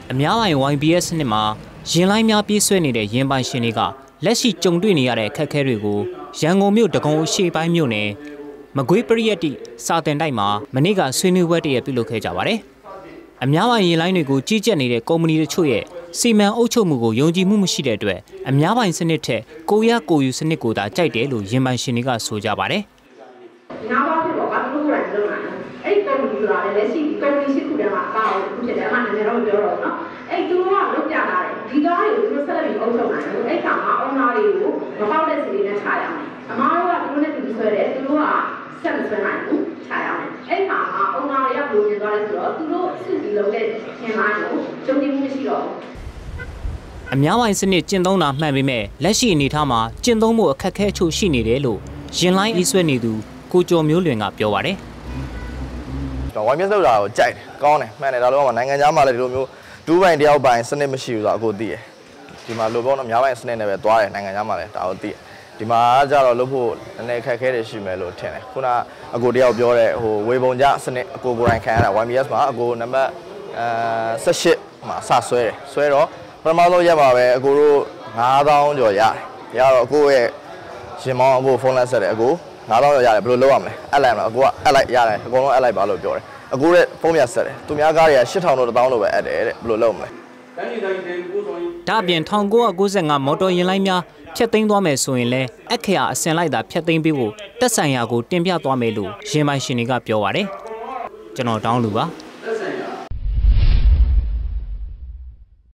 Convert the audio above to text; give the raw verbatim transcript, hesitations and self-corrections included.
အများပိုင်း Y B S နှစ်မှာရင်လိုင်းများပြေးဆွဲနေတဲ့ရင်ပိုင်ရှင်တွေကလက်ရှိကြုံတွေ့နေရတဲ့အခက်အခဲတွေကိုရန်ကုန်မြို့တကုံအရှေ့ပိုင်းမြို့နယ်မကွေးပရိယတ်တိစာတင်တိုက်မှာမနေ့ကဆွေးနွေးပွဲတရက်ပြုလုပ်ခဲ့ကြပါတယ်။အများပိုင်းရင်လိုင်းတွေကိုကြီးကြပ်နေတဲ့ကုမ္ပဏီတို့ချို့ရဲ့စီမံအုပ်ချုပ်မှုကိုယုံကြည်မှုမရှိတဲ့အတွက်အများပိုင်းစနစ်ထက်ကိုရကိုယူစနစ်ကိုသာကြိုက်တယ်လို့ရင်ပိုင်ရှင်တွေကဆိုကြပါတယ်။နောက်ပါဖြစ်တော့ဘာလို့လဲဆိုတော့အဲ့ကုမ္ပဏီဆိုတာလည်းလက်ရှိကုမ္ပဏီရှိခုတည်းမှာပါအောင်ဖြစ်တယ်အမှနည်းနည်းတော့ပြောတော့နော်အဲ့သူတို့ကလုပ်ပြလာတယ်ဒီကားတွေကိုသူတို့ဆက်လက်ပြီးအုပ်ချုပ်နိုင်တယ်အဲ့ခါမှာအွန်လာတွေကိုမပေါက်တဲ့စီတွေနဲ့ခြာရအောင်အမားတို့ကသူတို့နဲ့တူဆွဲတယ်သူတို့ကဆက်မဆွဲနိုင်ဘူးခြာရအောင်အဲ့ခါမှာအွန်လာတွေကဘယ်လိုမြင်သွားလဲဆိုတော့သူတို့စစ်ပြီးလုပ်တဲ့ခင်မိုင်းကိုကြုံကြည်မှုမရှိတော့အများပိုင်းစနစ်ကျင့်သုံးတာမှန်ပေမဲ့လက်ရှိအနေအထားမှာကျင့်သုံးမှုအခက်အခဲအချို့ရှိနေတယ်လို့ရင်လိုင်းအေးဆွဲနေသူကိုကျော်မျိုးလွင်ကပြောပါတယ်ဝိုင်းမြတ်လောက်တာကိုကြိုက်တယ်ကောင်းတယ်မှန်တယ်ဒါတော့မှနိုင်ငံသားမှလည်းဒီလိုမျိုးဒူးပိုင်းတယောက်ပိုင်းစနစ်မရှိဘူးဆိုတော့အခုသိတယ်ဒီမှာလိုပေါ့နော်အများပိုင်းစနစ်နဲ့ပဲသွားတယ်နိုင်ငံသားမှလည်းဒါကိုသိတယ်ဒီမှာကျတော့လုပ်ဖို့နည်းနည်းခက်ခဲတယ်ရှိမယ်လို့ထင်တယ်ခုနအကိုတယောက်ပြောတဲ့ဟိုဝေပုံကြစနစ်အကိုကိုယ်တိုင်ခံရတာ Y B S မှာအကိုနံပါတ်အဲ၁၈မှာစဆွဲတယ်ဆွဲတော့ပထမဆုံးရက်ပါပဲအကိုတို့ငါးသောင်းကျော်ရတယ်ရတော့အကိုရဲ့ရှင်မောင်းအကိုဖုန်းလက်ဆက်တယ်အကိုငါးသောင်းကျော်ရတယ်ဘယ်လိုလုပ်ရမလဲအပ်လိုက်မလားအကိုကအပ်လိုက်ရတယ်အကုန်လုံးအပ်လိုက်ပါလို့ပြောတယ်အကိုရဲ့ဖုန်းပြဆက်တယ်သူများကားတွေကရှစ်ထောင်တို့တစ်သောင်းလို့ပဲအပ်တယ်တဲ့ဘယ်လိုလုပ်မလဲဒါအပြင်၁၉၉၅မော်တော်ယာဉ်လိုင်းများဖျက်သိမ်းသွားမယ်ဆိုရင်လည်းအခရာအစင်လိုက်တာဖျက်သိမ်းပေးဖို့တက်ဆိုင်ရာကိုတင်ပြသွားမယ်လို့ရင်ပိုင်ရှင်တွေကပြောပါတယ်ကျွန်တော်တောင်းလူပါ